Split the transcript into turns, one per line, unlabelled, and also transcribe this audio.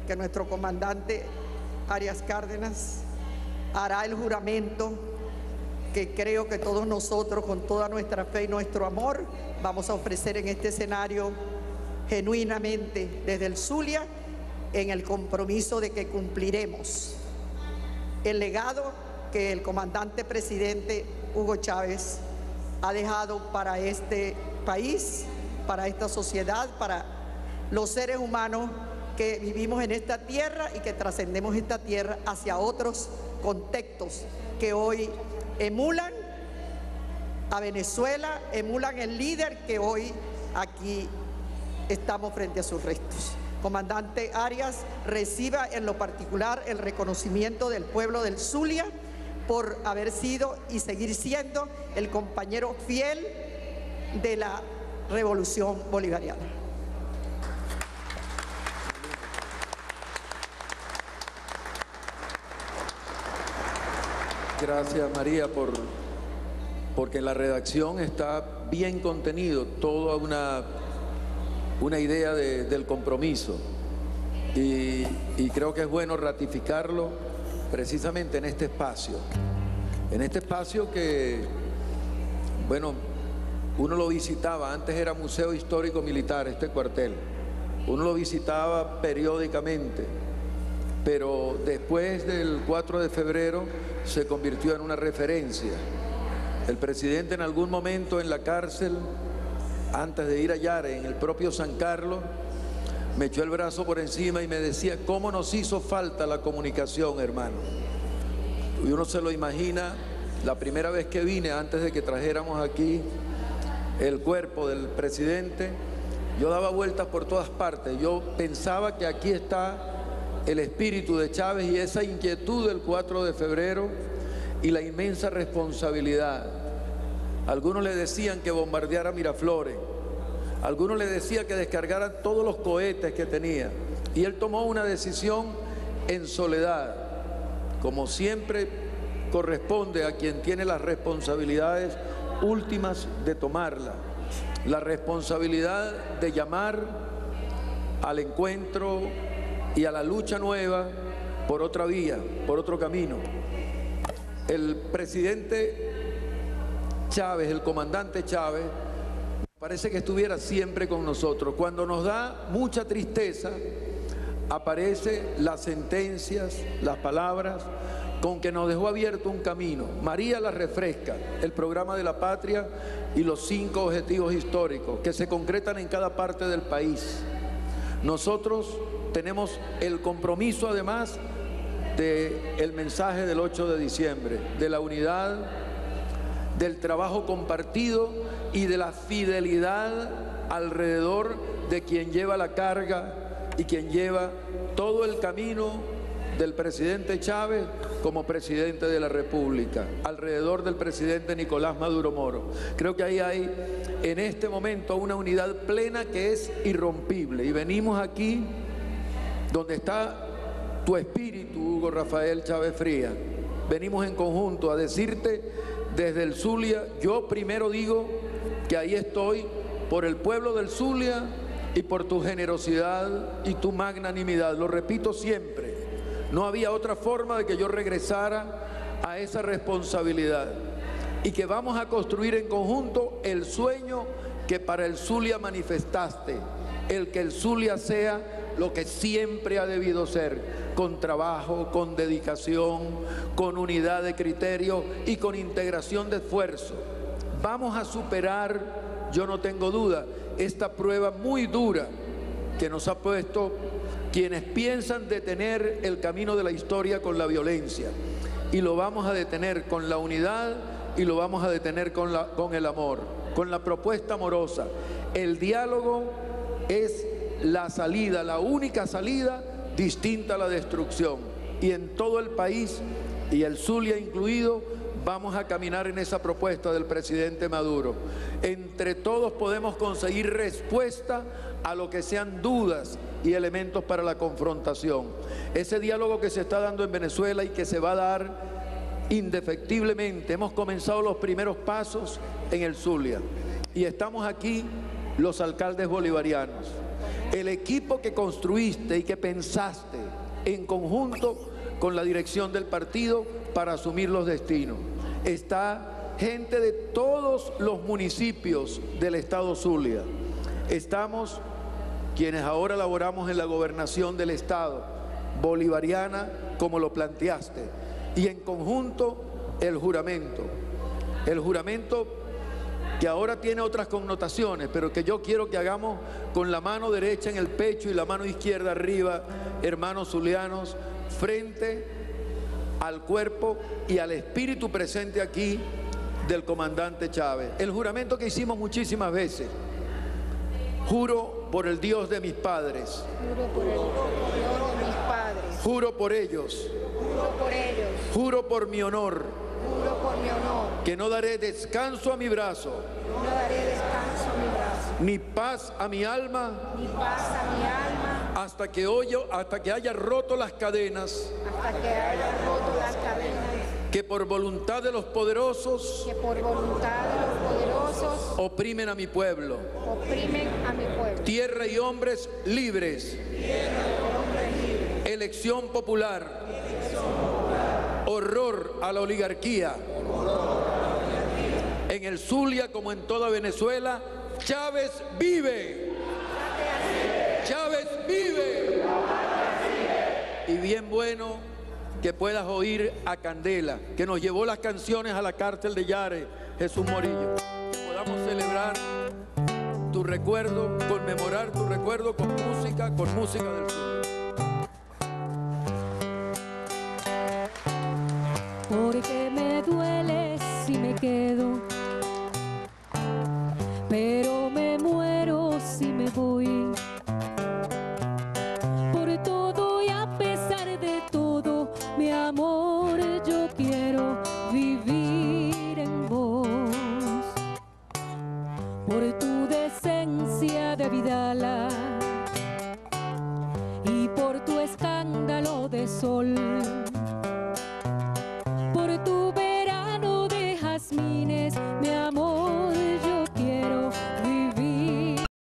que nuestro comandante Arias Cárdenas hará el juramento que creo que todos nosotros, con toda nuestra fe y nuestro amor, vamos a ofrecer en este escenario genuinamente desde el Zulia, en el compromiso de que cumpliremos el legado que el comandante presidente Hugo Chávez ha dejado para este país, para esta sociedad, para los seres humanos que vivimos en esta tierra y que trascendemos esta tierra hacia otros contextos que hoy emulan a Venezuela, emulan el líder que hoy aquí estamos frente a sus restos. Comandante Arias, reciba en lo particular el reconocimiento del pueblo del Zulia por haber sido y seguir siendo el compañero fiel de la Revolución Bolivariana.
Gracias, María, porque en la redacción está bien contenido toda una idea del compromiso y creo que es bueno ratificarlo precisamente en este espacio que, bueno, uno lo visitaba, antes era Museo Histórico Militar, este cuartel, uno lo visitaba periódicamente, pero después del 4 de febrero se convirtió en una referencia. El presidente en algún momento en la cárcel, antes de ir a Yare, en el propio San Carlos, me echó el brazo por encima y me decía, ¿cómo nos hizo falta la comunicación, hermano? Y uno se lo imagina, la primera vez que vine, antes de que trajéramos aquí el cuerpo del presidente, yo daba vueltas por todas partes. Yo pensaba que aquí está el espíritu de Chávez y esa inquietud del 4 de febrero y la inmensa responsabilidad. Algunos le decían que bombardeara Miraflores, algunos le decían que descargara todos los cohetes que tenía, y él tomó una decisión en soledad, como siempre corresponde a quien tiene las responsabilidades últimas de tomarla, la responsabilidad de llamar al encuentro y a la lucha nueva por otra vía, por otro camino. El presidente Chávez, el comandante Chávez, parece que estuviera siempre con nosotros. Cuando nos da mucha tristeza, aparecen las sentencias, las palabras, con que nos dejó abierto un camino. María la refresca, el programa de la patria y los 5 objetivos históricos que se concretan en cada parte del país. Nosotros tenemos el compromiso, además, del mensaje del 8 de diciembre, de la unidad, del trabajo compartido y de la fidelidad alrededor de quien lleva la carga y quien lleva todo el camino del presidente Chávez como presidente de la República, alrededor del presidente Nicolás Maduro Moro. Creo que ahí hay en este momento una unidad plena que es irrompible, y venimos aquí donde está tu espíritu, Hugo Rafael Chávez Frías. Venimos en conjunto a decirte desde el Zulia, yo primero digo que ahí estoy por el pueblo del Zulia y por tu generosidad y tu magnanimidad. Lo repito siempre, no había otra forma de que yo regresara a esa responsabilidad, y que vamos a construir en conjunto el sueño que para el Zulia manifestaste, el que el Zulia sea lo que siempre ha debido ser, con trabajo, con dedicación, con unidad de criterio y con integración de esfuerzo. Vamos a superar, yo no tengo duda, esta prueba muy dura que nos ha puesto quienes piensan detener el camino de la historia con la violencia, y lo vamos a detener con la unidad y lo vamos a detener con el amor, con la propuesta amorosa. El diálogo es la salida, la única salida distinta a la destrucción, y en todo el país, y el Zulia incluido, vamos a caminar en esa propuesta del presidente Maduro. Entre todos podemos conseguir respuesta a lo que sean dudas y elementos para la confrontación. Ese diálogo que se está dando en Venezuela y que se va a dar indefectiblemente. Hemos comenzado los primeros pasos en el Zulia y estamos aquí los alcaldes bolivarianos. el equipo que construiste y que pensaste en conjunto con la dirección del partido para asumir los destinos. Está gente de todos los municipios del estado Zulia. Estamos quienes ahora laboramos en la gobernación del estado, bolivariana como lo planteaste, y en conjunto el juramento que ahora tiene otras connotaciones, pero que yo quiero que hagamos con la mano derecha en el pecho y la mano izquierda arriba, hermanos zulianos, frente al cuerpo y al espíritu presente aquí del comandante Chávez. El juramento que hicimos muchísimas veces. Juro por el Dios de mis padres.
Juro por el Dios de mis padres.
Juro por ellos.
Juro por ellos.
Juro por mi honor.
Juro por mi honor.
Que no daré descanso a mi brazo.
No daré descanso a mi brazo.
Ni paz a mi alma.
Ni paz a mi alma.
Hasta que haya roto las cadenas.
Hasta que haya roto las cadenas.
Que por voluntad de los poderosos.
Que por voluntad de los poderosos.
Oprimen a mi pueblo.
Oprimen a mi pueblo.
Tierra y hombres libres.
Tierra y hombres libres.
Elección popular. Horror a la oligarquía. En el Zulia como en toda Venezuela, Chávez vive. Chávez vive. Y bien bueno que puedas oír a Candela, que nos llevó las canciones a la cárcel de Yare, Jesús Morillo. Que podamos celebrar tu recuerdo, conmemorar tu recuerdo con música del sur.
Porque me duele si me quedo, pero me muero si me voy. Por todo y a pesar de todo, mi amor, yo quiero vivir en vos. Por tu decencia de Vidala y por tu escándalo de sol.